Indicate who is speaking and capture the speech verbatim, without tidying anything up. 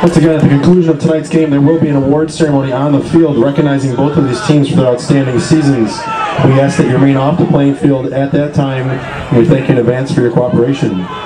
Speaker 1: Once again, at the conclusion of tonight's game, there will be an award ceremony on the field recognizing both of these teams for their outstanding seasons. We ask that you remain off the playing field at that time, and we thank you in advance for your cooperation.